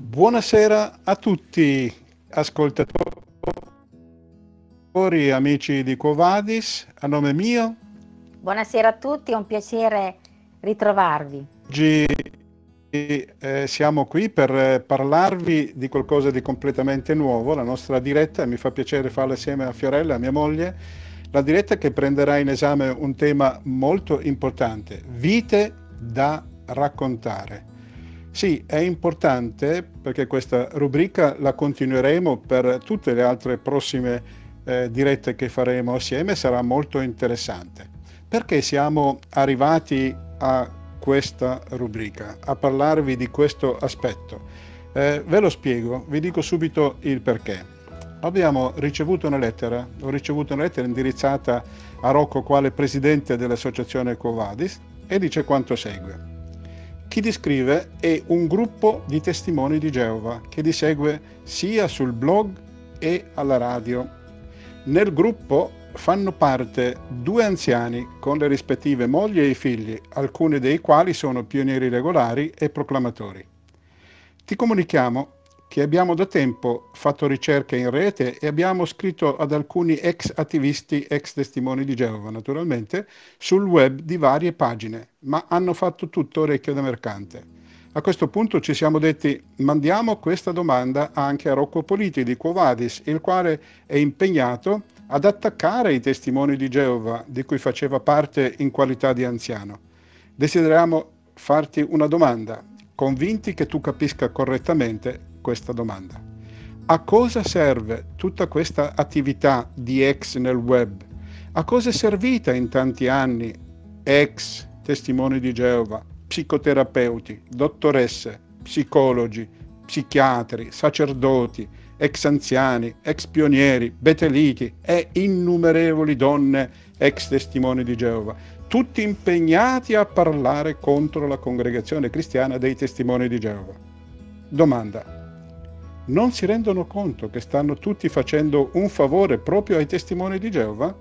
Buonasera a tutti, ascoltatori, amici di Quo Vadis, a nome mio. Buonasera a tutti, è un piacere ritrovarvi. Oggi siamo qui per parlarvi di qualcosa di completamente nuovo, la nostra diretta, mi fa piacere farla assieme a Fiorella, mia moglie, la diretta che prenderà in esame un tema molto importante, vite da raccontare. Sì, è importante perché questa rubrica la continueremo per tutte le altre prossime dirette che faremo assieme, sarà molto interessante. Perché siamo arrivati a questa rubrica, a parlarvi di questo aspetto? Ve lo spiego, vi dico subito il perché. Abbiamo ricevuto una lettera, ho ricevuto una lettera indirizzata a Rocco quale presidente dell'associazione Quo Vadis e dice quanto segue. Chi ti scrive è un gruppo di testimoni di Geova che ti segue sia sul blog e alla radio. Nel gruppo fanno parte 2 anziani con le rispettive mogli e i figli, alcuni dei quali sono pionieri regolari e proclamatori. Ti comunichiamo che abbiamo da tempo fatto ricerche in rete e abbiamo scritto ad alcuni ex attivisti, ex testimoni di Geova naturalmente, sul web di varie pagine, ma hanno fatto tutto orecchio da mercante. A questo punto ci siamo detti, mandiamo questa domanda anche a Rocco Politi di Quo Vadis, il quale è impegnato ad attaccare i testimoni di Geova di cui faceva parte in qualità di anziano. Desideriamo farti una domanda, convinti che tu capisca correttamente questa domanda. A cosa serve tutta questa attività di ex nel web? A cosa è servita in tanti anni ex testimoni di Geova, psicoterapeuti, dottoresse, psicologi, psichiatri, sacerdoti, ex anziani, ex pionieri, beteliti e innumerevoli donne ex testimoni di Geova, tutti impegnati a parlare contro la congregazione cristiana dei testimoni di Geova? Domanda. Non si rendono conto che stanno tutti facendo un favore proprio ai testimoni di Geova?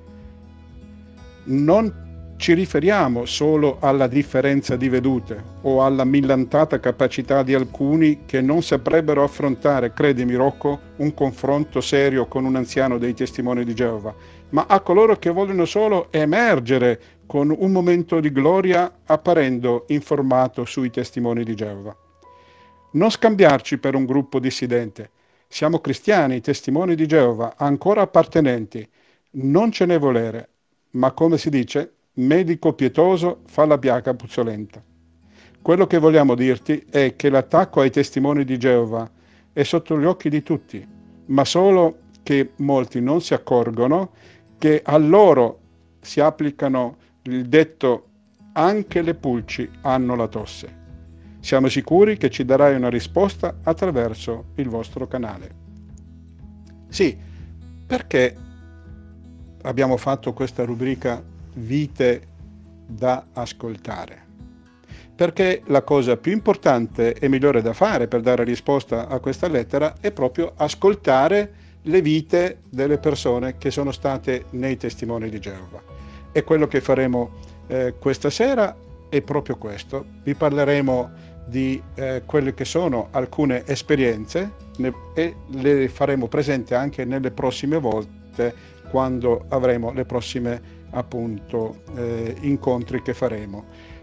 Non ci riferiamo solo alla differenza di vedute o alla millantata capacità di alcuni che non saprebbero affrontare, credimi Rocco, un confronto serio con un anziano dei testimoni di Geova, ma a coloro che vogliono solo emergere con un momento di gloria apparendo informato sui testimoni di Geova. Non scambiarci per un gruppo dissidente. Siamo cristiani, testimoni di Geova, ancora appartenenti. Non ce ne volere, ma come si dice, medico pietoso fa la biaca puzzolenta. Quello che vogliamo dirti è che l'attacco ai testimoni di Geova è sotto gli occhi di tutti, ma solo che molti non si accorgono che a loro si applicano il detto anche le pulci hanno la tosse. Siamo sicuri che ci darai una risposta attraverso il vostro canale. Sì, perché abbiamo fatto questa rubrica Vite da ascoltare? Perché la cosa più importante e migliore da fare per dare risposta a questa lettera è proprio ascoltare le vite delle persone che sono state nei testimoni di Geova. E quello che faremo questa sera è proprio questo. Vi parleremo di quelle che sono alcune esperienze e le faremo presenti anche nelle prossime volte quando avremo le prossime appunto incontri che faremo.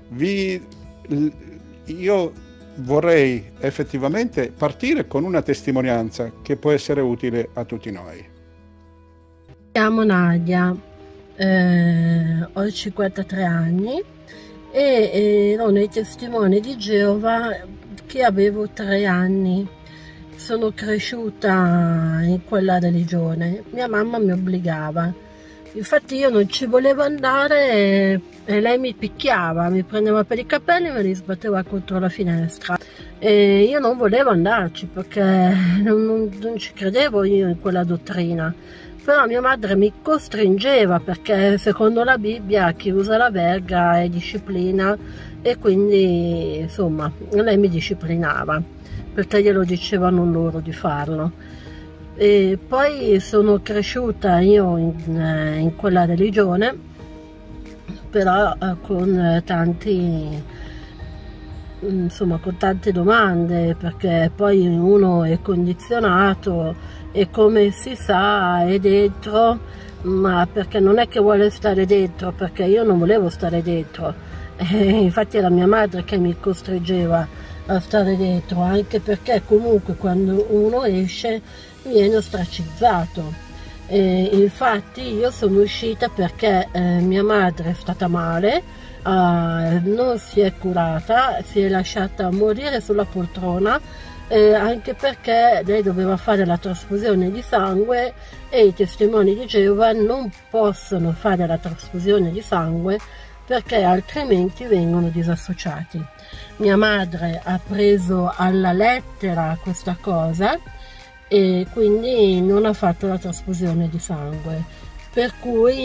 Io vorrei effettivamente partire con una testimonianza che può essere utile a tutti noi. Mi chiamo Nadia, ho 53 anni e ero nei testimoni di Geova che avevo 3 anni. Sono cresciuta in quella religione, mia mamma mi obbligava, infatti io non ci volevo andare e lei mi picchiava, mi prendeva per i capelli e me li sbatteva contro la finestra e io non volevo andarci perché non ci credevo io in quella dottrina. Però mia madre mi costringeva perché secondo la Bibbia chi usa la verga è disciplina e quindi insomma lei mi disciplinava perché glielo dicevano loro di farlo. E poi sono cresciuta io in quella religione, però con tanti insomma, con tante domande, perché poi uno è condizionato e, come si sa, è dentro, ma perché non è che vuole stare dentro, perché io non volevo stare dentro, infatti era mia madre che mi costringeva a stare dentro, anche perché comunque quando uno esce viene ostracizzato. Infatti io sono uscita perché mia madre è stata male, non si è curata, si è lasciata morire sulla poltrona, anche perché lei doveva fare la trasfusione di sangue e i testimoni di Geova non possono fare la trasfusione di sangue perché altrimenti vengono disassociati. Mia madre ha preso alla lettera questa cosa e quindi non ha fatto la trasfusione di sangue, per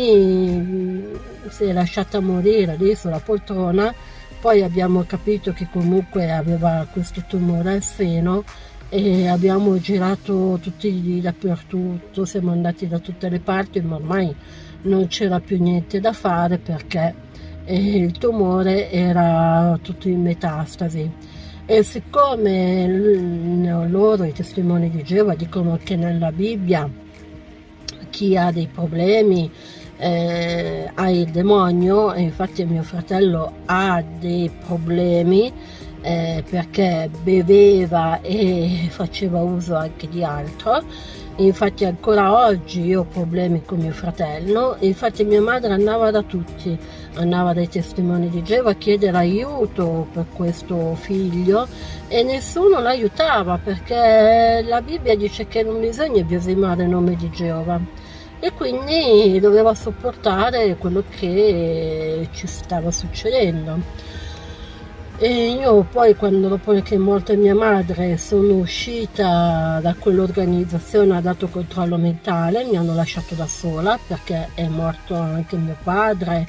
cui si è lasciata morire lì sulla poltrona. Poi abbiamo capito che comunque aveva questo tumore al seno e abbiamo girato tutti dappertutto, siamo andati da tutte le parti, ma ormai non c'era più niente da fare perché il tumore era tutto in metastasi. E siccome loro, i testimoni di Geova, dicono che nella Bibbia chi ha dei problemi ha il demonio, e infatti mio fratello ha dei problemi perché beveva e faceva uso anche di altro. Infatti ancora oggi io ho problemi con mio fratello, infatti mia madre andava da tutti, andava dai testimoni di Geova a chiedere aiuto per questo figlio e nessuno l'aiutava, perché la Bibbia dice che non bisogna biasimare il nome di Geova, e quindi doveva sopportare quello che ci stava succedendo. E io poi, quando dopo che è morta mia madre, sono uscita da quell'organizzazione, ha dato controllo mentale, mi hanno lasciato da sola perché è morto anche mio padre.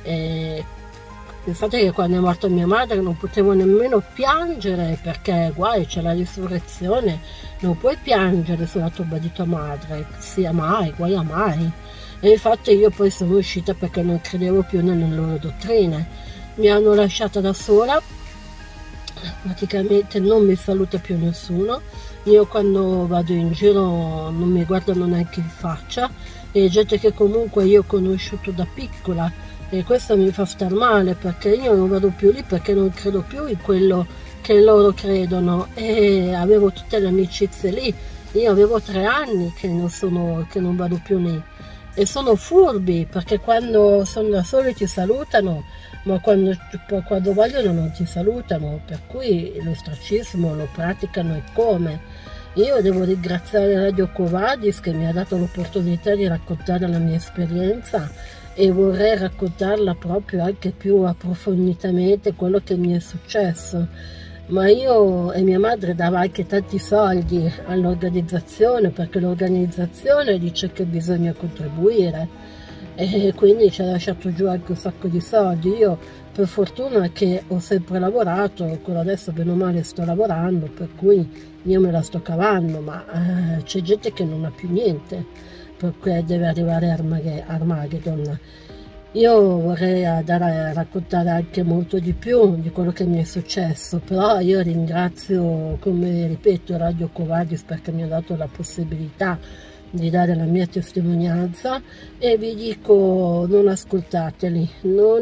Pensate che quando è morta mia madre non potevo nemmeno piangere, perché guai, c'è la risurrezione, non puoi piangere sulla tomba di tua madre, sia mai, guai a mai. E infatti io poi sono uscita perché non credevo più nelle loro dottrine. Mi hanno lasciata da sola, praticamente non mi saluta più nessuno, io quando vado in giro non mi guardano neanche in faccia, e gente che comunque io ho conosciuto da piccola, e questo mi fa star male perché io non vado più lì perché non credo più in quello che loro credono, e avevo tutte le amicizie lì. Io avevo 3 anni che non vado più lì, e sono furbi perché quando sono da soli ti salutano, ma quando vogliono non ti salutano, per cui l'ostracismo lo praticano e come. Io devo ringraziare Radio Quo Vadis che mi ha dato l'opportunità di raccontare la mia esperienza, e vorrei raccontarla proprio anche più approfonditamente quello che mi è successo. Ma io e mia madre dava anche tanti soldi all'organizzazione, perché l'organizzazione dice che bisogna contribuire, e quindi ci ha lasciato giù anche un sacco di soldi. Io per fortuna che ho sempre lavorato, ancora adesso bene o male sto lavorando, per cui io me la sto cavando, ma c'è gente che non ha più niente perché deve arrivare Armageddon. Io vorrei raccontare anche molto di più di quello che mi è successo, però io ringrazio, come ripeto, Radio Quo Vadis perché mi ha dato la possibilità di dare la mia testimonianza, e vi dico: non ascoltateli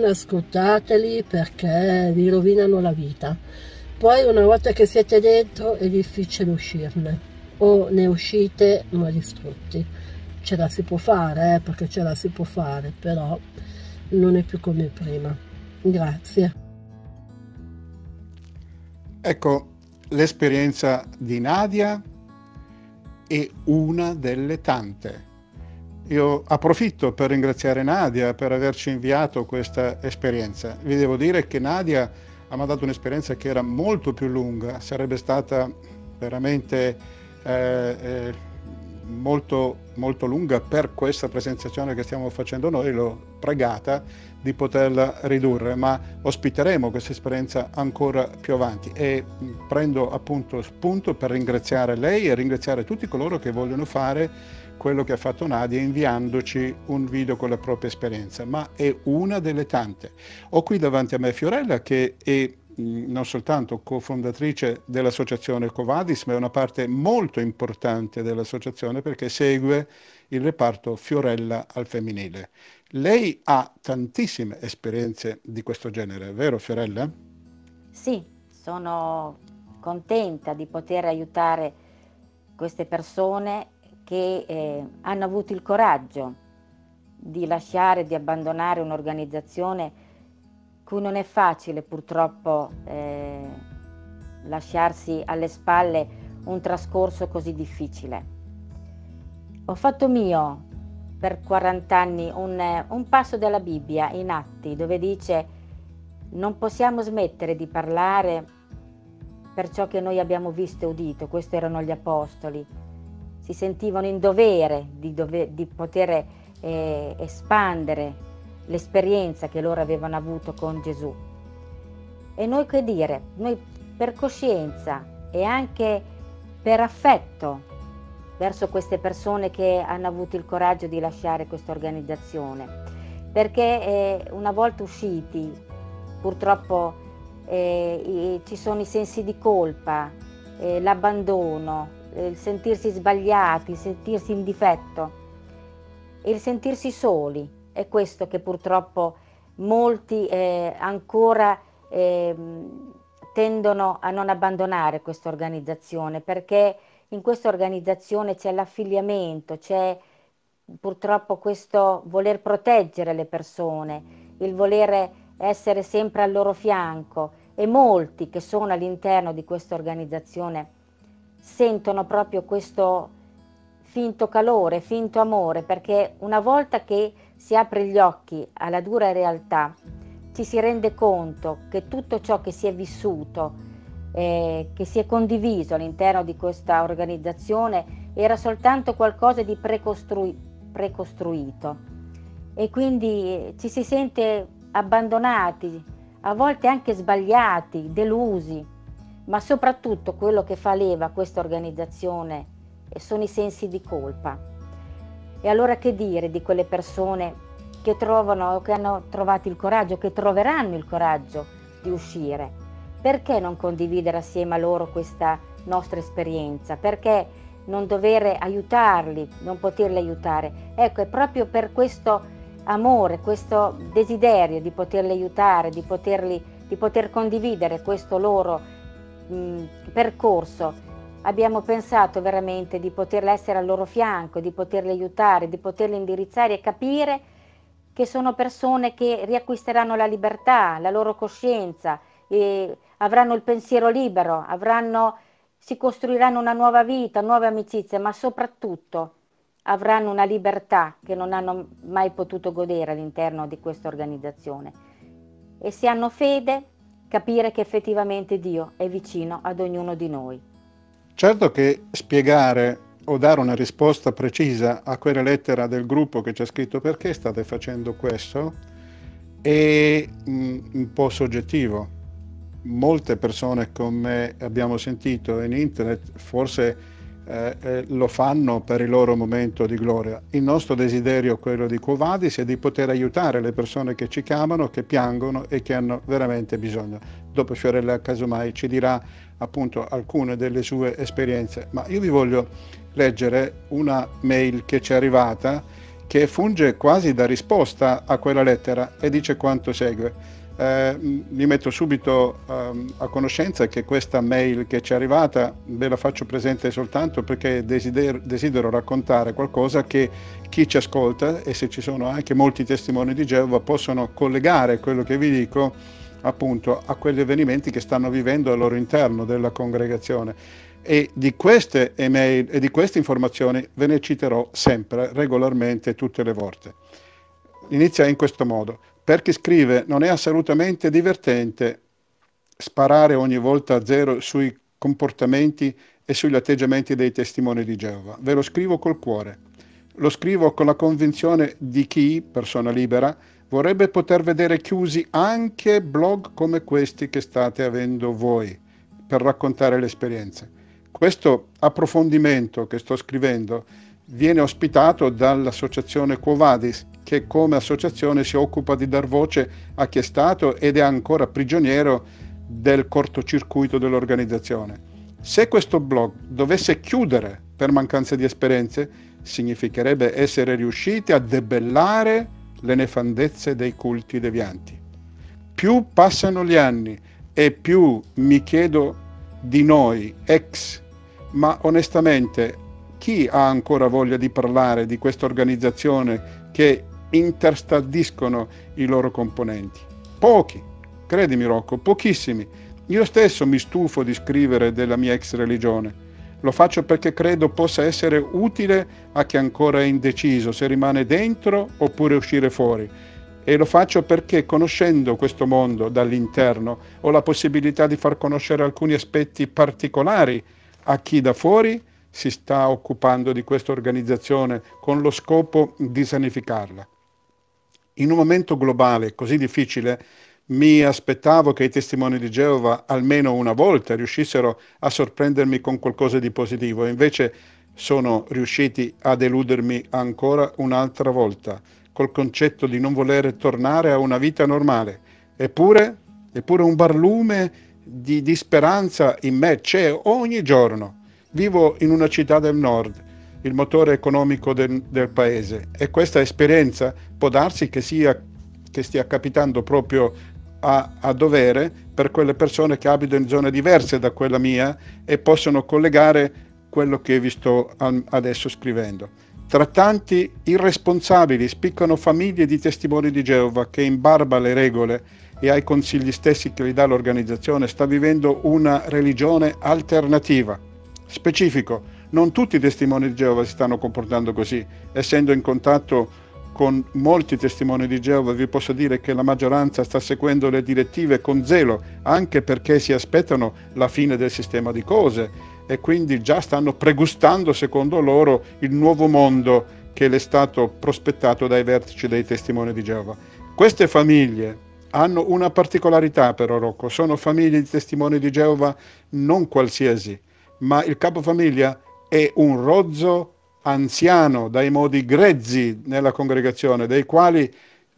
perché vi rovinano la vita. Poi una volta che siete dentro è difficile uscirne, o ne uscite ma distrutti. Ce la si può fare, perché ce la si può fare, però non è più come prima. Grazie. Ecco, l'esperienza di Nadia è una delle tante. Io approfitto per ringraziare Nadia per averci inviato questa esperienza. Vi devo dire che Nadia ha mandato un'esperienza che era molto più lunga, sarebbe stata veramente molto lunga per questa presentazione che stiamo facendo noi. L'ho pregata di poterla ridurre, ma ospiteremo questa esperienza ancora più avanti, e prendo appunto spunto per ringraziare lei e ringraziare tutti coloro che vogliono fare quello che ha fatto Nadia inviandoci un video con la propria esperienza, ma è una delle tante. Ho qui davanti a me Fiorella, che è non soltanto cofondatrice dell'associazione Quo Vadis, ma è una parte molto importante dell'associazione perché segue il reparto Fiorella al femminile. Lei ha tantissime esperienze di questo genere, vero Fiorella? Sì, sono contenta di poter aiutare queste persone che hanno avuto il coraggio di lasciare, di abbandonare un'organizzazione cui non è facile purtroppo lasciarsi alle spalle un trascorso così difficile. Ho fatto mio per 40 anni un passo della Bibbia in Atti dove dice: non possiamo smettere di parlare per ciò che noi abbiamo visto e udito. Questi erano gli apostoli, si sentivano in dovere di poter espandere l'esperienza che loro avevano avuto con Gesù. E noi che dire? Noi per coscienza e anche per affetto verso queste persone che hanno avuto il coraggio di lasciare questa organizzazione, perché una volta usciti purtroppo ci sono i sensi di colpa, l'abbandono, il sentirsi sbagliati, il sentirsi in difetto e il sentirsi soli. È questo che purtroppo molti ancora tendono a non abbandonare questa organizzazione, perché in questa organizzazione c'è l'affiliamento, c'è purtroppo questo voler proteggere le persone, il voler essere sempre al loro fianco, e molti che sono all'interno di questa organizzazione sentono proprio questo finto calore, finto amore, perché una volta che si apre gli occhi alla dura realtà ci si rende conto che tutto ciò che si è vissuto, che si è condiviso all'interno di questa organizzazione era soltanto qualcosa di precostruito, e quindi ci si sente abbandonati, a volte anche sbagliati, delusi, ma soprattutto quello che fa leva a questa organizzazione sono i sensi di colpa. E allora che dire di quelle persone che trovano, che hanno trovato il coraggio, che troveranno il coraggio di uscire? Perché non condividere assieme a loro questa nostra esperienza? Perché non dover aiutarli, non poterli aiutare? Ecco, è proprio per questo amore, questo desiderio di poterli aiutare, di poter condividere questo loro percorso. Abbiamo pensato veramente di poter essere al loro fianco, di poterli aiutare, di poterli indirizzare e capire che sono persone che riacquisteranno la libertà, la loro coscienza, e avranno il pensiero libero, si costruiranno una nuova vita, nuove amicizie, ma soprattutto avranno una libertà che non hanno mai potuto godere all'interno di questa organizzazione. E se hanno fede, capire che effettivamente Dio è vicino ad ognuno di noi. Certo che spiegare o dare una risposta precisa a quella lettera del gruppo che ci ha scritto perché state facendo questo è un po' soggettivo. Molte persone, come abbiamo sentito in internet, forse lo fanno per il loro momento di gloria. Il nostro desiderio, quello di Quo Vadis, è di poter aiutare le persone che ci chiamano, che piangono e che hanno veramente bisogno. Dopo Fiorella casomai ci dirà appunto alcune delle sue esperienze, ma io vi voglio leggere una mail che ci è arrivata che funge quasi da risposta a quella lettera e dice quanto segue. Vi metto subito a conoscenza che questa mail che ci è arrivata ve la faccio presente soltanto perché desidero raccontare qualcosa che chi ci ascolta, e se ci sono anche molti testimoni di Geova, possono collegare quello che vi dico appunto a quegli avvenimenti che stanno vivendo al loro interno della congregazione. E di queste email e di queste informazioni ve ne citerò sempre, regolarmente, tutte le volte. Inizia in questo modo. Per chi scrive, non è assolutamente divertente sparare ogni volta a zero sui comportamenti e sugli atteggiamenti dei testimoni di Geova. Ve lo scrivo col cuore. Lo scrivo con la convinzione di chi, persona libera, vorrebbe poter vedere chiusi anche blog come questi che state avendo voi per raccontare le esperienze. Questo approfondimento che sto scrivendo viene ospitato dall'associazione Quo Vadis, che come associazione si occupa di dar voce a chi è stato ed è ancora prigioniero del cortocircuito dell'organizzazione. Se questo blog dovesse chiudere per mancanza di esperienze, significherebbe essere riusciti a debellare le nefandezze dei culti devianti. Più passano gli anni e più mi chiedo di noi, ma onestamente chi ha ancora voglia di parlare di questa organizzazione che interstardiscono i loro componenti? Pochi, credimi Rocco, pochissimi. Io stesso mi stufo di scrivere della mia ex religione. Lo faccio perché credo possa essere utile a chi ancora è indeciso se rimane dentro oppure uscire fuori. E lo faccio perché, conoscendo questo mondo dall'interno, ho la possibilità di far conoscere alcuni aspetti particolari a chi da fuori si sta occupando di questa organizzazione con lo scopo di sanificarla. In un momento globale così difficile, mi aspettavo che i testimoni di Geova almeno una volta riuscissero a sorprendermi con qualcosa di positivo, e invece sono riusciti a deludermi ancora un'altra volta, col concetto di non voler tornare a una vita normale. Eppure un barlume di speranza in me c'è ogni giorno. Vivo in una città del nord, il motore economico del paese, e questa esperienza può darsi che stia capitando proprio a dovere per quelle persone che abitano in zone diverse da quella mia e possono collegare quello che vi sto adesso scrivendo. Tra tanti irresponsabili spiccano famiglie di testimoni di Geova che, in barba alle regole e ai consigli stessi che gli dà l'organizzazione, sta vivendo una religione alternativa. Specifico, non tutti i testimoni di Geova si stanno comportando così. Essendo in contatto con molti testimoni di Geova, vi posso dire che la maggioranza sta seguendo le direttive con zelo, anche perché si aspettano la fine del sistema di cose e quindi già stanno pregustando, secondo loro, il nuovo mondo che le è stato prospettato dai vertici dei testimoni di Geova. Queste famiglie hanno una particolarità però, Rocco, sono famiglie di testimoni di Geova non qualsiasi, ma il capofamiglia è un rozzo anziano dai modi grezzi nella congregazione, dei quali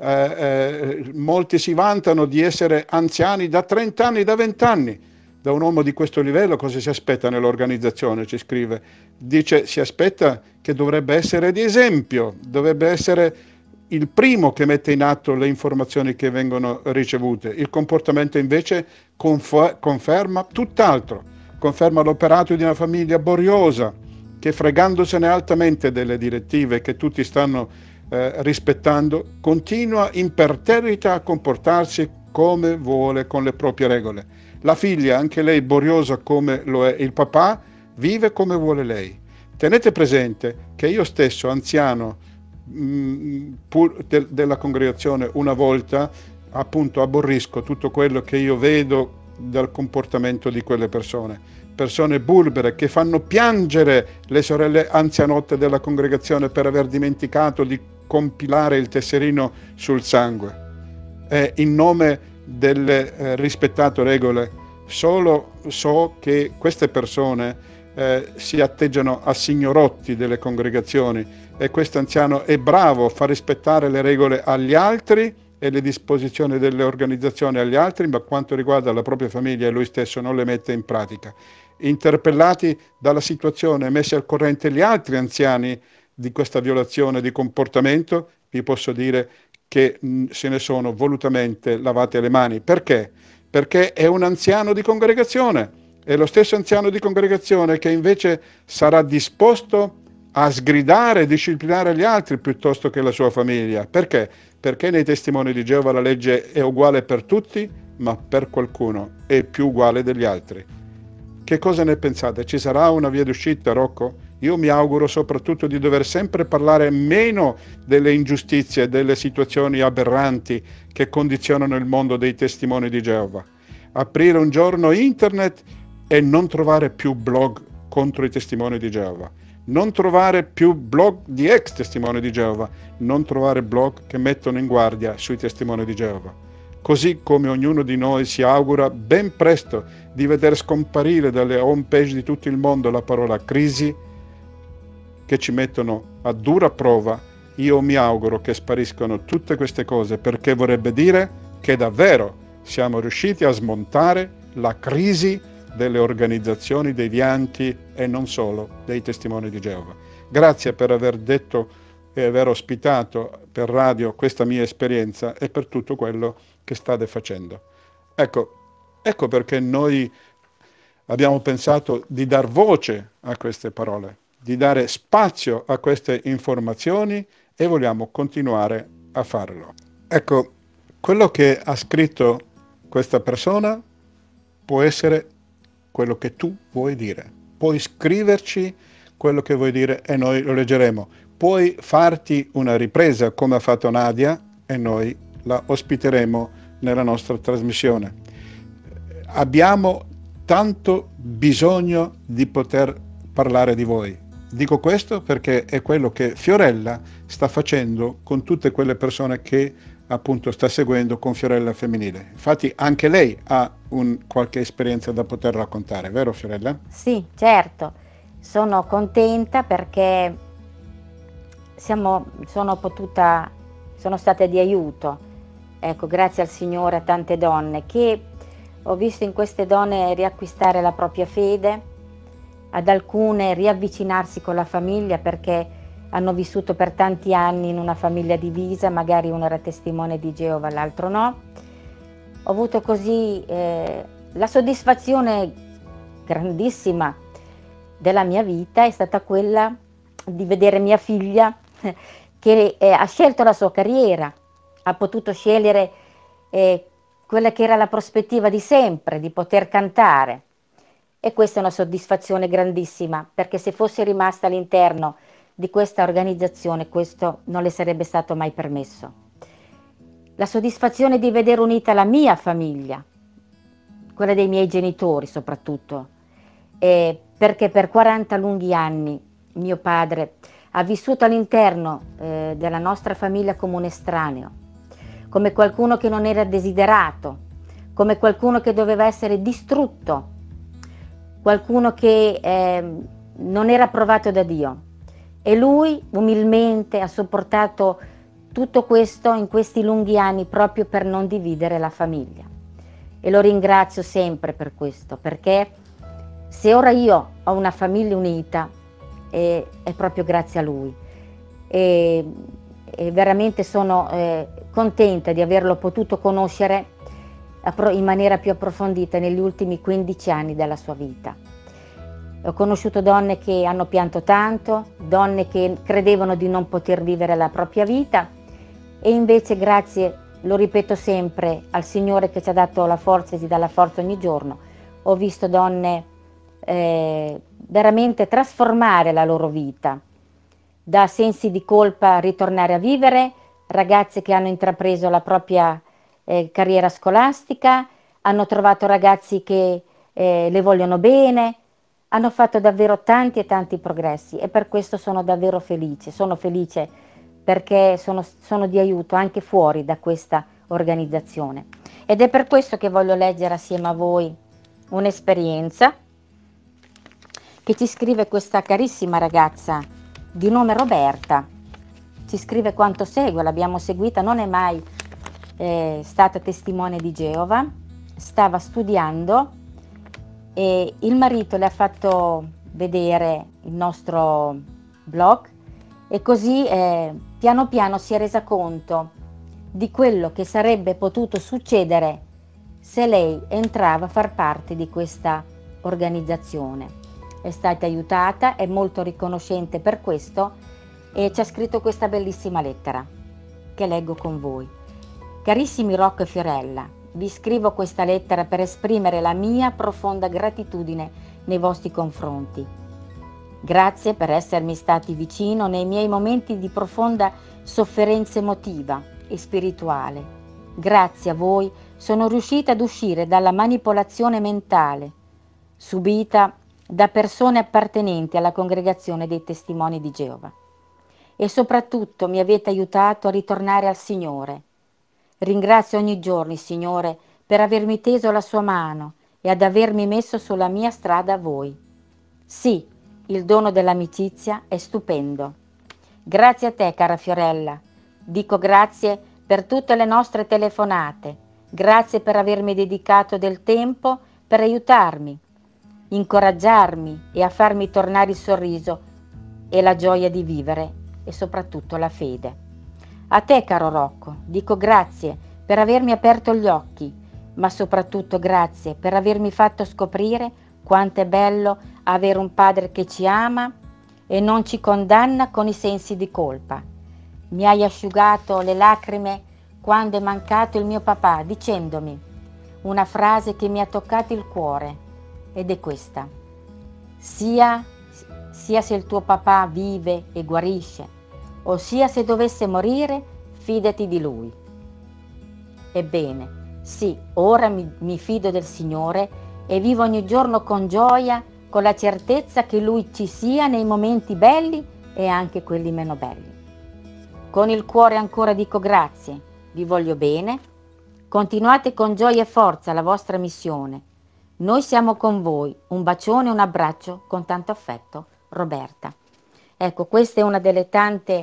molti si vantano di essere anziani da 30 anni, da 20 anni. Da un uomo di questo livello cosa si aspetta nell'organizzazione? Ci scrive. Dice, si aspetta che dovrebbe essere di esempio, dovrebbe essere il primo che mette in atto le informazioni che vengono ricevute. Il comportamento invece conferma tutt'altro, conferma l'operato di una famiglia boriosa, che, fregandosene altamente delle direttive che tutti stanno rispettando, continua imperterrita a comportarsi come vuole con le proprie regole. La figlia, anche lei boriosa come lo è il papà, vive come vuole lei. Tenete presente che io stesso, anziano della congregazione, una volta appunto aborrisco tutto quello che io vedo dal comportamento di quelle persone burbere che fanno piangere le sorelle anzianotte della congregazione per aver dimenticato di compilare il tesserino sul sangue. In nome delle rispettate regole, solo so che queste persone si atteggiano a signorotti delle congregazioni, e questo anziano è bravo a far rispettare le regole agli altri e le disposizioni delle organizzazioni agli altri, ma quanto riguarda la propria famiglia lui stesso non le mette in pratica. Interpellati dalla situazione, messi al corrente gli altri anziani di questa violazione di comportamento, vi posso dire che se ne sono volutamente lavate le mani. Perché? Perché è un anziano di congregazione, è lo stesso anziano di congregazione che invece sarà disposto a sgridare e disciplinare gli altri piuttosto che la sua famiglia. Perché? Perché nei testimoni di Geova la legge è uguale per tutti, ma per qualcuno è più uguale degli altri. Che cosa ne pensate? Ci sarà una via d'uscita, Rocco? Io mi auguro soprattutto di dover sempre parlare meno delle ingiustizie, delle situazioni aberranti che condizionano il mondo dei testimoni di Geova. Aprire un giorno internet e non trovare più blog contro i testimoni di Geova. Non trovare più blog di ex testimoni di Geova, non trovare blog che mettono in guardia sui testimoni di Geova. Così come ognuno di noi si augura ben presto di vedere scomparire dalle home page di tutto il mondo la parola crisi, che ci mettono a dura prova, io mi auguro che spariscano tutte queste cose, perché vorrebbe dire che davvero siamo riusciti a smontare la crisi delle organizzazioni devianti e non solo dei testimoni di Geova. Grazie per aver detto e aver ospitato per radio questa mia esperienza e per tutto quello che state facendo. Ecco perché noi abbiamo pensato di dar voce a queste parole, di dare spazio a queste informazioni e vogliamo continuare a farlo. Ecco, quello che ha scritto questa persona può essere quello che tu vuoi dire. Puoi scriverci quello che vuoi dire e noi lo leggeremo. Puoi farti una ripresa come ha fatto Nadia e noi la ospiteremo nella nostra trasmissione. Abbiamo tanto bisogno di poter parlare di voi. Dico questo perché è quello che Fiorella sta facendo con tutte quelle persone che appunto sta seguendo con Fiorella Femminile. Infatti anche lei ha qualche esperienza da poter raccontare, vero Fiorella? Sì, certo, sono contenta perché sono state di aiuto, ecco, grazie al Signore a tante donne che ho visto in queste donne riacquistare la propria fede, ad alcune riavvicinarsi con la famiglia perché hanno vissuto per tanti anni in una famiglia divisa, magari uno era testimone di Geova, l'altro no. Ho avuto così la soddisfazione grandissima della mia vita è stata quella di vedere mia figlia che ha scelto la sua carriera, ha potuto scegliere quella che era la prospettiva di sempre, di poter cantare. E questa è una soddisfazione grandissima, perché se fosse rimasta all'interno di questa organizzazione questo non le sarebbe stato mai permesso. La soddisfazione di vedere unita la mia famiglia, quella dei miei genitori soprattutto, perché per 40 lunghi anni mio padre ha vissuto all'interno della nostra famiglia come un estraneo, come qualcuno che non era desiderato, come qualcuno che doveva essere distrutto, qualcuno che non era approvato da Dio. E lui umilmente ha sopportato tutto questo in questi lunghi anni proprio per non dividere la famiglia. E lo ringrazio sempre per questo, perché se ora io ho una famiglia unita è proprio grazie a lui. E veramente sono contenta di averlo potuto conoscere in maniera più approfondita negli ultimi 15 anni della sua vita. Ho conosciuto donne che hanno pianto tanto, donne che credevano di non poter vivere la propria vita e invece grazie, lo ripeto sempre, al Signore che ci ha dato la forza e ci dà la forza ogni giorno, ho visto donne veramente trasformare la loro vita, da sensi di colpa ritornare a vivere, ragazze che hanno intrapreso la propria carriera scolastica, hanno trovato ragazzi che le vogliono bene, hanno fatto davvero tanti e tanti progressi e per questo sono davvero felice. Sono felice perché sono di aiuto anche fuori da questa organizzazione. Ed è per questo che voglio leggere assieme a voi un'esperienza che ci scrive questa carissima ragazza di nome Roberta. Ci scrive quanto segue, l'abbiamo seguita, non è mai stata testimone di Geova, stava studiando e il marito le ha fatto vedere il nostro blog e così piano piano si è resa conto di quello che sarebbe potuto succedere se lei entrava a far parte di questa organizzazione. È stata aiutata, è molto riconoscente per questo e ci ha scritto questa bellissima lettera che leggo con voi. Carissimi Rocco e Fiorella, vi scrivo questa lettera per esprimere la mia profonda gratitudine nei vostri confronti. Grazie per essermi stati vicino nei miei momenti di profonda sofferenza emotiva e spirituale. Grazie a voi sono riuscita ad uscire dalla manipolazione mentale subita da persone appartenenti alla congregazione dei Testimoni di Geova. E soprattutto mi avete aiutato a ritornare al Signore. Ringrazio ogni giorno il Signore per avermi teso la sua mano e ad avermi messo sulla mia strada a voi. Sì, il dono dell'amicizia è stupendo. Grazie a te, cara Fiorella. Dico grazie per tutte le nostre telefonate. Grazie per avermi dedicato del tempo per aiutarmi, incoraggiarmi e a farmi tornare il sorriso e la gioia di vivere e soprattutto la fede. A te, caro Rocco, dico grazie per avermi aperto gli occhi, ma soprattutto grazie per avermi fatto scoprire quanto è bello avere un padre che ci ama e non ci condanna con i sensi di colpa. Mi hai asciugato le lacrime quando è mancato il mio papà, dicendomi una frase che mi ha toccato il cuore, ed è questa: sia se il tuo papà vive e guarisce, ossia se dovesse morire, fidati di lui. Ebbene, sì, ora mi fido del Signore e vivo ogni giorno con gioia, con la certezza che Lui ci sia nei momenti belli e anche quelli meno belli. Con il cuore ancora dico grazie, vi voglio bene, continuate con gioia e forza la vostra missione. Noi siamo con voi, un bacione e un abbraccio con tanto affetto, Roberta. Ecco, questa è una delle tante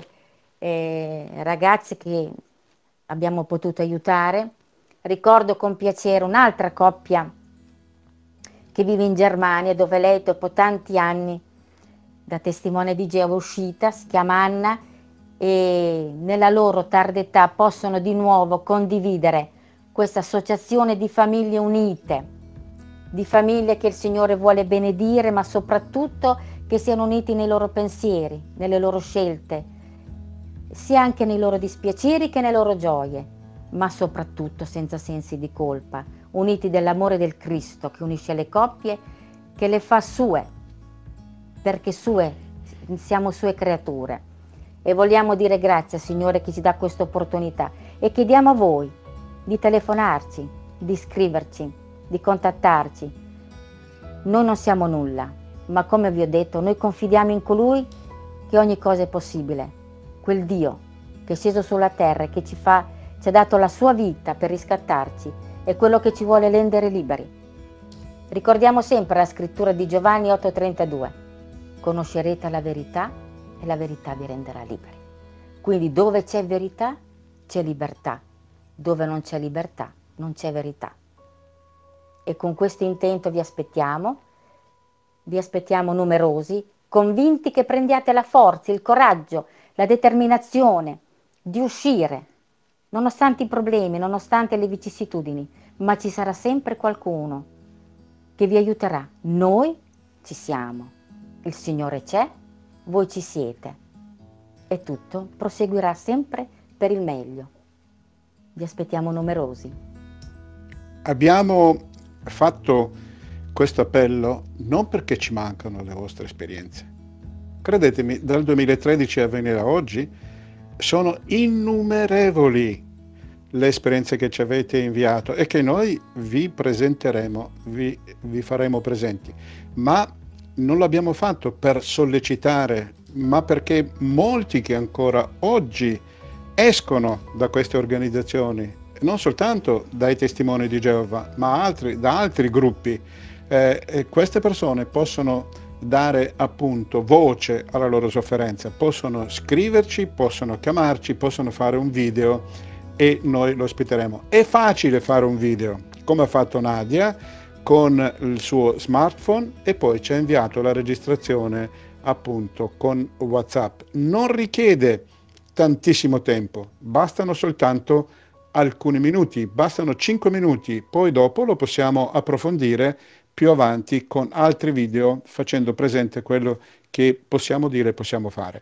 ragazze che abbiamo potuto aiutare. Ricordo con piacere un'altra coppia che vive in Germania, dove lei dopo tanti anni da testimone di Geova è uscita, si chiama Anna, e nella loro tarda età possono di nuovo condividere questa associazione di famiglie unite, di famiglie che il Signore vuole benedire, ma soprattutto che siano uniti nei loro pensieri, nelle loro scelte, sia anche nei loro dispiaceri che nelle loro gioie, ma soprattutto senza sensi di colpa, uniti dell'amore del Cristo che unisce le coppie, che le fa sue, perché siamo sue creature. E vogliamo dire grazie, Signore, che ci dà questa opportunità, e chiediamo a voi di telefonarci, di scriverci, di contattarci. Noi non siamo nulla, ma come vi ho detto, noi confidiamo in colui che ogni cosa è possibile, quel Dio che è sceso sulla terra e che ci ha dato la sua vita per riscattarci, è quello che ci vuole rendere liberi. Ricordiamo sempre la scrittura di Giovanni 8,32: conoscerete la verità e la verità vi renderà liberi. Quindi dove c'è verità c'è libertà, dove non c'è libertà non c'è verità. E con questo intento vi aspettiamo numerosi, convinti che prendiate la forza, il coraggio, la determinazione di uscire, nonostante i problemi, nonostante le vicissitudini, ma ci sarà sempre qualcuno che vi aiuterà. Noi ci siamo, il Signore c'è, voi ci siete, e tutto proseguirà sempre per il meglio. Vi aspettiamo numerosi. Abbiamo fatto questo appello non perché ci mancano le vostre esperienze. Credetemi, dal 2013 a venire a oggi sono innumerevoli le esperienze che ci avete inviato e che noi vi presenteremo, vi faremo presenti. Ma non l'abbiamo fatto per sollecitare, ma perché molti che ancora oggi escono da queste organizzazioni, non soltanto dai testimoni di Geova, ma da altri gruppi, e queste persone possono dare appunto voce alla loro sofferenza, possono scriverci, possono chiamarci, possono fare un video e noi lo ospiteremo. È facile fare un video, come ha fatto Nadia con il suo smartphone, e poi ci ha inviato la registrazione appunto con WhatsApp. Non richiede tantissimo tempo, bastano soltanto alcuni minuti, bastano 5 minuti, poi dopo lo possiamo approfondire più avanti con altri video, facendo presente quello che possiamo dire e possiamo fare.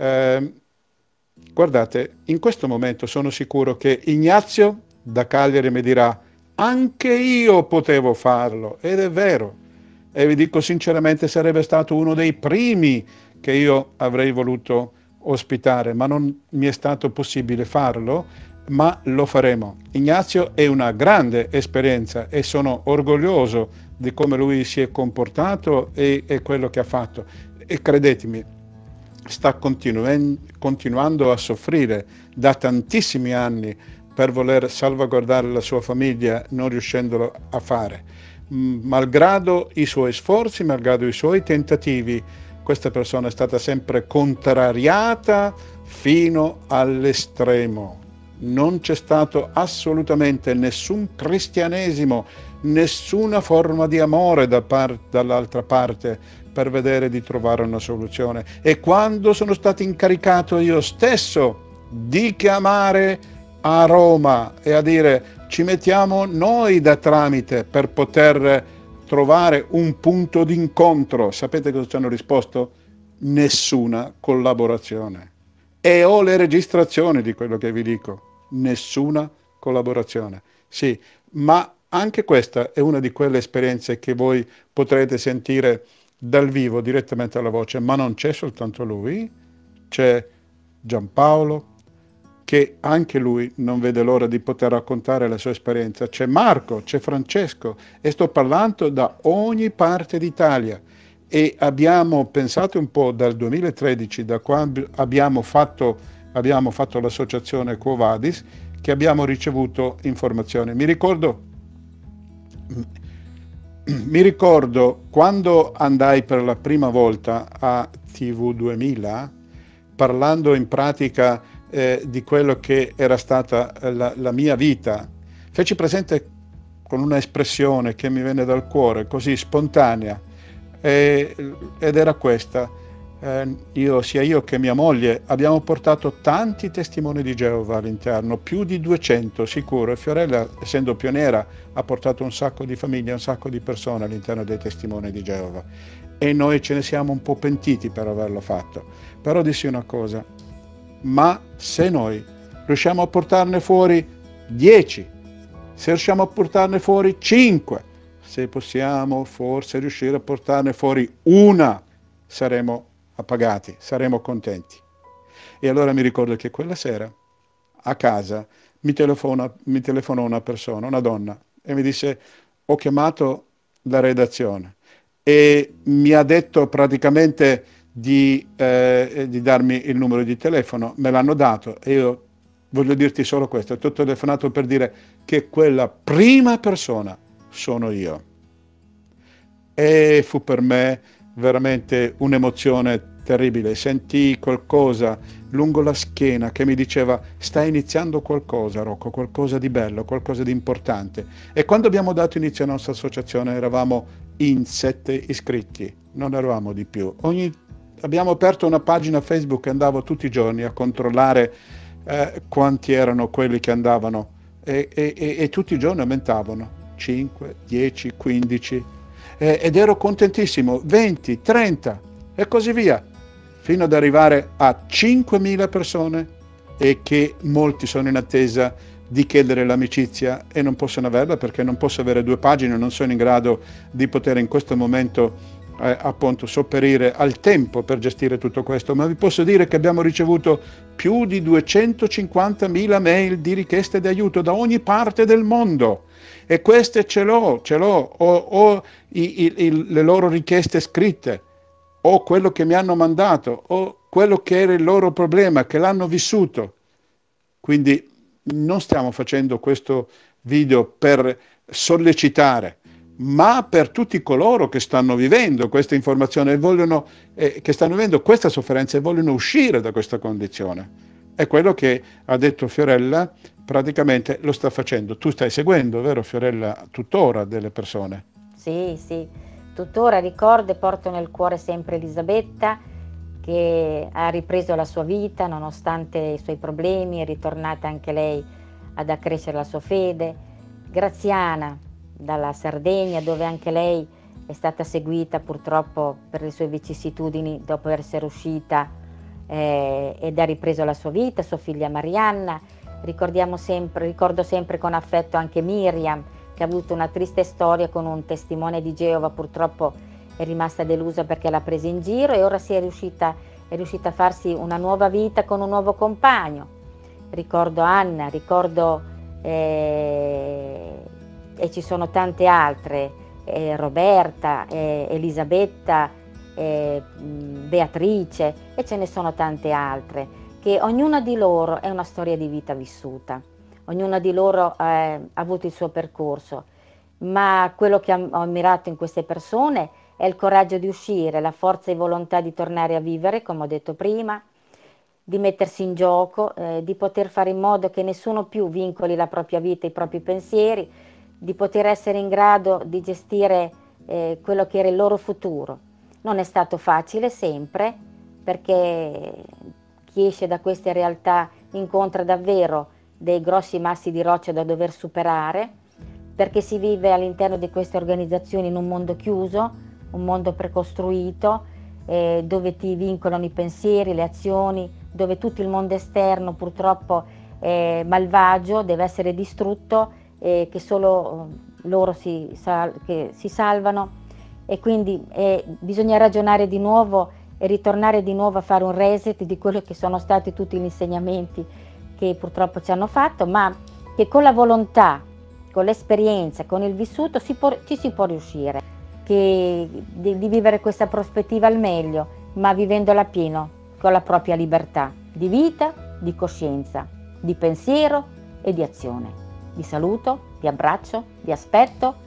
Guardate, in questo momento sono sicuro che Ignazio da Cagliari mi dirà: anche io potevo farlo, ed è vero, e vi dico sinceramente, sarebbe stato uno dei primi che io avrei voluto ospitare, ma non mi è stato possibile farlo, ma lo faremo. Ignazio è una grande esperienza e sono orgoglioso di come lui si è comportato e quello che ha fatto, e credetemi, sta continuando a soffrire da tantissimi anni per voler salvaguardare la sua famiglia, non riuscendolo a fare. Malgrado i suoi sforzi, malgrado i suoi tentativi, questa persona è stata sempre contrariata fino all'estremo. Non c'è stato assolutamente nessun cristianesimo, nessuna forma di amore dall'altra parte per vedere di trovare una soluzione. E quando sono stato incaricato io stesso di chiamare a Roma e a dire ci mettiamo noi da tramite per poter trovare un punto d'incontro, sapete cosa ci hanno risposto? Nessuna collaborazione. E ho le registrazioni di quello che vi dico, nessuna collaborazione. Sì, ma anche questa è una di quelle esperienze che voi potrete sentire dal vivo direttamente alla voce, ma non c'è soltanto lui, c'è Giampaolo, che anche lui non vede l'ora di poter raccontare la sua esperienza, c'è Marco, c'è Francesco, e sto parlando da ogni parte d'Italia. E abbiamo pensato un po' dal 2013, da quando abbiamo fatto l'associazione Quo Vadis, che abbiamo ricevuto informazioni. Mi ricordo quando andai per la prima volta a TV 2000, parlando in pratica di quello che era stata la mia vita, feci presente con una espressione che mi venne dal cuore, così spontanea, ed era questa. Sia io che mia moglie abbiamo portato tanti testimoni di Geova all'interno, più di 200 sicuro, e Fiorella, essendo pioniera, ha portato un sacco di famiglie, un sacco di persone all'interno dei testimoni di Geova, e noi ce ne siamo un po' pentiti per averlo fatto. Però dissi una cosa: ma se noi riusciamo a portarne fuori 10, se riusciamo a portarne fuori 5, se possiamo forse riuscire a portarne fuori una, saremo appagati, saremo contenti. E allora mi ricordo che quella sera a casa mi telefonò una persona, una donna, e mi disse: ho chiamato la redazione e mi ha detto praticamente di darmi il numero di telefono, me l'hanno dato, e io voglio dirti solo questo: ti ho telefonato per dire che quella prima persona sono io. E fu per me veramente un'emozione terribile. Sentii qualcosa lungo la schiena che mi diceva: stai iniziando qualcosa, Rocco, qualcosa di bello, qualcosa di importante. E quando abbiamo dato inizio alla nostra associazione eravamo in 7 iscritti, non eravamo di più. Abbiamo aperto una pagina Facebook e andavo tutti i giorni a controllare quanti erano quelli che andavano, e tutti i giorni aumentavano, 5, 10, 15, ed ero contentissimo, 20, 30 e così via, fino ad arrivare a 5.000 persone, e che molti sono in attesa di chiedere l'amicizia e non possono averla perché non posso avere 2 pagine, non sono in grado di poter in questo momento appunto sopperire al tempo per gestire tutto questo. Ma vi posso dire che abbiamo ricevuto più di 250.000 mail di richieste di aiuto da ogni parte del mondo, e queste ce l'ho, o le loro richieste scritte, o quello che mi hanno mandato, o quello che era il loro problema, che l'hanno vissuto. Quindi non stiamo facendo questo video per sollecitare, ma per tutti coloro che stanno vivendo questa informazione e vogliono, che stanno vivendo questa sofferenza e vogliono uscire da questa condizione. È quello che ha detto Fiorella, praticamente lo sta facendo. Tu stai seguendo, vero Fiorella, tuttora delle persone? Sì, sì, tuttora ricordo e porto nel cuore sempre Elisabetta, che ha ripreso la sua vita nonostante i suoi problemi, è ritornata anche lei ad accrescere la sua fede. Graziana dalla Sardegna, dove anche lei è stata seguita purtroppo per le sue vicissitudini dopo essere uscita ed ha ripreso la sua vita, sua figlia Marianna. Ricordo sempre con affetto anche Miriam, che ha avuto una triste storia con un testimone di Geova, purtroppo è rimasta delusa perché l'ha presa in giro, e ora è riuscita a farsi una nuova vita con un nuovo compagno. Ricordo Anna, e ci sono tante altre, Roberta, Elisabetta, Beatrice, e ce ne sono tante altre, che ognuna di loro è una storia di vita vissuta, ognuna di loro ha avuto il suo percorso, ma quello che ho ammirato in queste persone è il coraggio di uscire, la forza e volontà di tornare a vivere, come ho detto prima, di mettersi in gioco, di poter fare in modo che nessuno più vincoli la propria vita, i propri pensieri, di poter essere in grado di gestire quello che era il loro futuro. Non è stato facile sempre, perché chi esce da queste realtà incontra davvero dei grossi massi di roccia da dover superare, perché si vive all'interno di queste organizzazioni in un mondo chiuso, un mondo precostruito, dove ti vincolano i pensieri, le azioni, dove tutto il mondo esterno purtroppo è malvagio, deve essere distrutto, che solo loro si salvano, e quindi bisogna ragionare di nuovo e ritornare di nuovo a fare un reset di quello che sono stati tutti gli insegnamenti che purtroppo ci hanno fatto, ma che con la volontà, con l'esperienza, con il vissuto ci si può riuscire, di vivere questa prospettiva al meglio, ma vivendola pieno, con la propria libertà di vita, di coscienza, di pensiero e di azione. Vi saluto, vi abbraccio, vi aspetto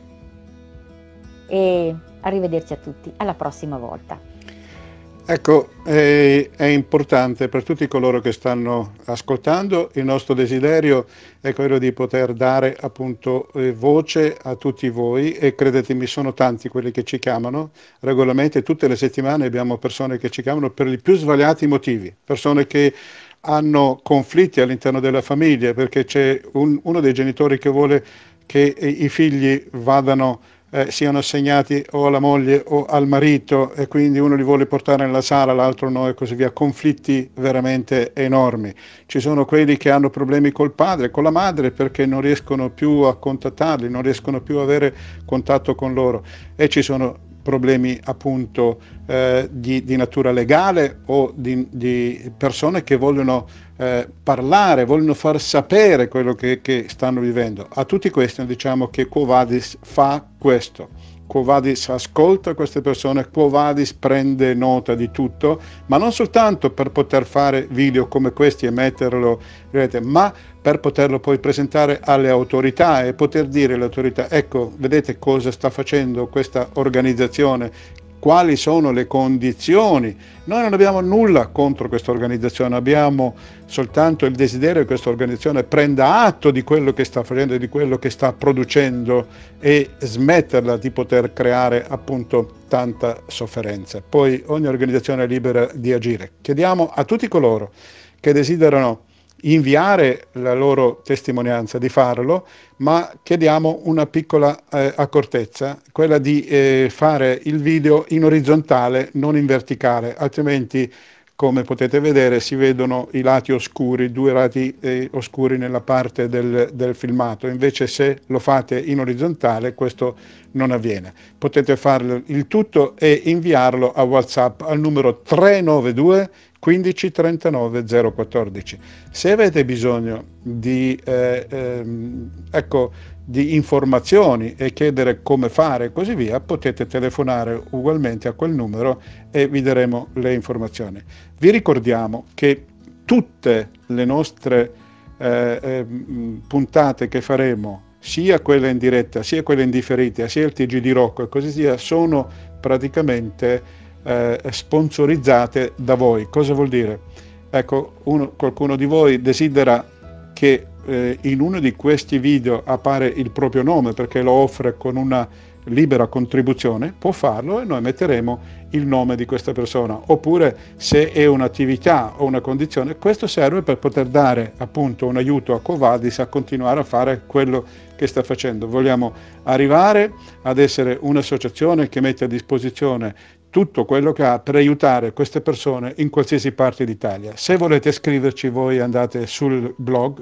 e arrivederci a tutti, alla prossima volta. Ecco, è importante per tutti coloro che stanno ascoltando, il nostro desiderio è quello di poter dare appunto voce a tutti voi, e credetemi, sono tanti quelli che ci chiamano regolarmente. Tutte le settimane abbiamo persone che ci chiamano per i più svariati motivi, persone che hanno conflitti all'interno della famiglia, perché c'è uno dei genitori che vuole che i figli siano assegnati o alla moglie o al marito, e quindi uno li vuole portare nella sala, l'altro no, e così via. Conflitti veramente enormi. Ci sono quelli che hanno problemi col padre, con la madre, perché non riescono più a contattarli, non riescono più a avere contatto con loro, e ci sono problemi appunto di natura legale, o di persone che vogliono parlare, vogliono far sapere quello che stanno vivendo. A tutti questi diciamo che Quo Vadis fa questo. Quo Vadis ascolta queste persone, Quo Vadis prende nota di tutto, ma non soltanto per poter fare video come questi e metterlo, ma per poterlo poi presentare alle autorità e poter dire alle autorità: ecco, vedete cosa sta facendo questa organizzazione, quali sono le condizioni. Noi non abbiamo nulla contro questa organizzazione, abbiamo soltanto il desiderio che questa organizzazione prenda atto di quello che sta facendo e di quello che sta producendo, e smetterla di poter creare appunto tanta sofferenza. Poi ogni organizzazione è libera di agire. Chiediamo a tutti coloro che desiderano inviare la loro testimonianza di farlo, ma chiediamo una piccola accortezza, quella di fare il video in orizzontale, non in verticale, altrimenti, come potete vedere, si vedono i lati oscuri, due lati oscuri nella parte del filmato. Invece se lo fate in orizzontale questo non avviene. Potete fare il tutto e inviarlo a WhatsApp al numero 392 15 39 014. Se avete bisogno di informazioni e chiedere come fare e così via, potete telefonare ugualmente a quel numero e vi daremo le informazioni. Vi ricordiamo che tutte le nostre puntate che faremo, sia quelle in diretta, sia quelle in differita, sia il TG di Rocco e così via, sono praticamente sponsorizzate da voi. Cosa vuol dire? Ecco, qualcuno di voi desidera che in uno di questi video appare il proprio nome perché lo offre con una libera contribuzione, può farlo e noi metteremo il nome di questa persona. Oppure, se è un'attività o una condizione, questo serve per poter dare appunto un aiuto a Quo Vadis a continuare a fare quello che sta facendo. Vogliamo arrivare ad essere un'associazione che mette a disposizione tutto quello che ha per aiutare queste persone in qualsiasi parte d'Italia. Se volete scriverci, voi andate sul blog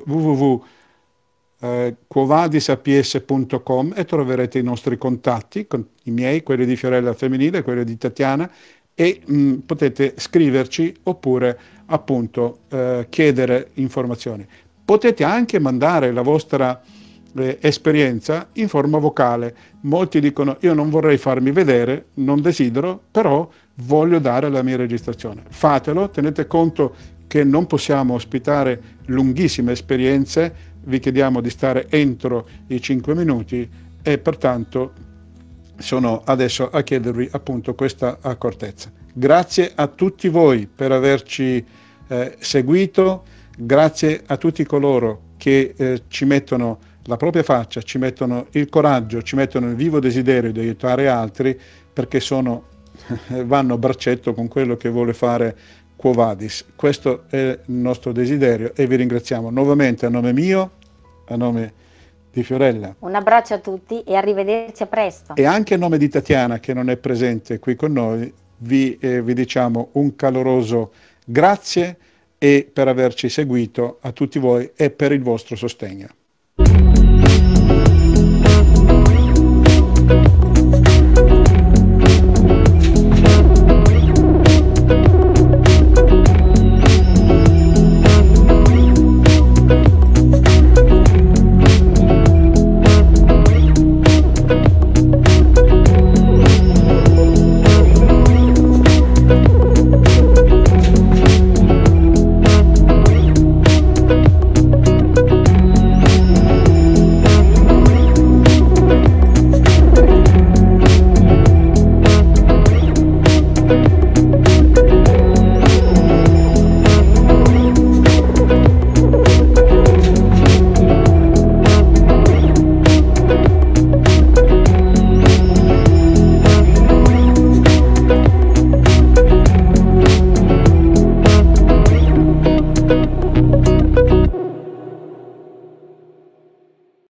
www.quovadisaps.com e troverete i nostri contatti, i miei, quelli di Fiorella Femminile, quelli di Tatiana, e potete scriverci oppure appunto chiedere informazioni. Potete anche mandare la vostra esperienza in forma vocale. Molti dicono: io non vorrei farmi vedere, non desidero, però voglio dare la mia registrazione. Fatelo, tenete conto che non possiamo ospitare lunghissime esperienze, vi chiediamo di stare entro i 5 minuti e pertanto sono adesso a chiedervi appunto questa accortezza. Grazie a tutti voi per averci seguito, grazie a tutti coloro che ci mettono la propria faccia, ci mettono il coraggio, ci mettono il vivo desiderio di aiutare altri, perché vanno a braccetto con quello che vuole fare Quo Vadis. Questo è il nostro desiderio e vi ringraziamo nuovamente a nome mio, a nome di Fiorella. Un abbraccio a tutti e arrivederci a presto. E anche a nome di Tatiana, che non è presente qui con noi, vi diciamo un caloroso grazie e per averci seguito a tutti voi e per il vostro sostegno.